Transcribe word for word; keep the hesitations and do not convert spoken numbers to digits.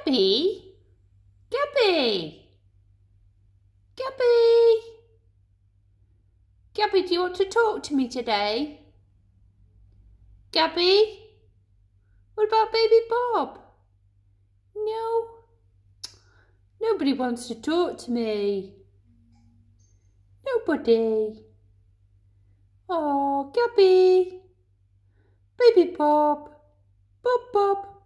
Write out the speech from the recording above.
Gabby? Gabby? Gabby? Gabby, do you want to talk to me today? Gabby? What about baby Bob? No. Nobody wants to talk to me. Nobody. Oh, Gabby. Baby Bob. Bob, Bob.